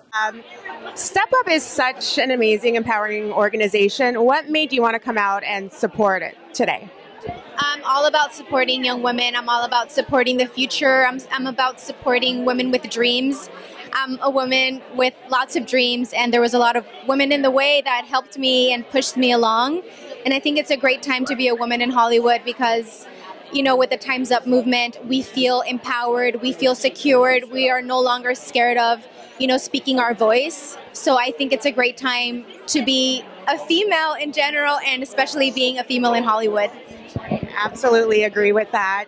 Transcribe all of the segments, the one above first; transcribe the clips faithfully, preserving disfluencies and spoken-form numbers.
Um, Step Up is such an amazing, empowering organization. What made you want to come out and support it today? I'm all about supporting young women. I'm all about supporting the future. I'm, I'm about supporting women with dreams. I'm a woman with lots of dreams, and there was a lot of women in the way that helped me and pushed me along. And I think it's a great time to be a woman in Hollywood because, you know, with the Time's Up movement, we feel empowered, we feel secured, we are no longer scared of, you know, speaking our voice. So I think it's a great time to be a female in general, and especially being a female in Hollywood. Absolutely agree with that.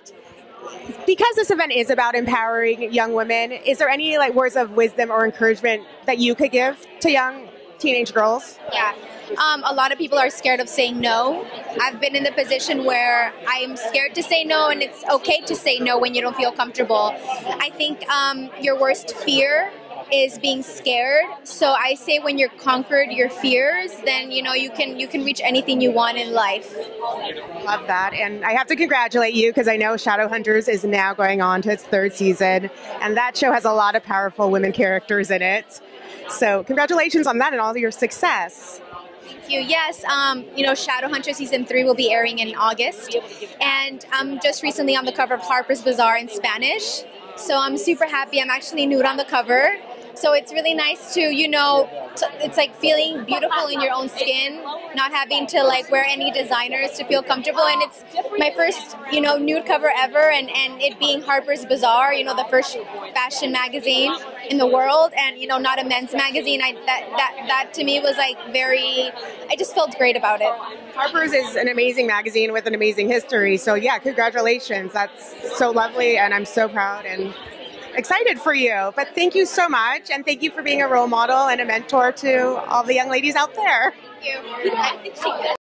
Because this event is about empowering young women, is there any like words of wisdom or encouragement that you could give to young teenage girls? Yeah. Um, a lot of people are scared of saying no. I've been in the position where I'm scared to say no, and it's okay to say no when you don't feel comfortable. I think um, your worst fear is being scared. So I say when you're conquered your fears, then you know you can you can reach anything you want in life. Love that. And I have to congratulate you because I know Shadowhunters is now going on to its third season, and that show has a lot of powerful women characters in it. So congratulations on that and all your success. Thank you. Yes, um, you know, Shadowhunters season three will be airing in August, and I'm just recently on the cover of Harper's Bazaar in Spanish. So I'm super happy. I'm actually nude on the cover. So it's really nice to, you know, t it's like feeling beautiful in your own skin, not having to like wear any designers to feel comfortable. And it's my first, you know, nude cover ever, and, and it being Harper's Bazaar, you know, the first fashion magazine in the world, and, you know, not a men's magazine. I, that, that, that to me was like very, I just felt great about it. Harper's is an amazing magazine with an amazing history. So yeah, congratulations. That's so lovely, and I'm so proud and excited for you. But thank you so much, and thank you for being a role model and a mentor to all the young ladies out there. Thank you.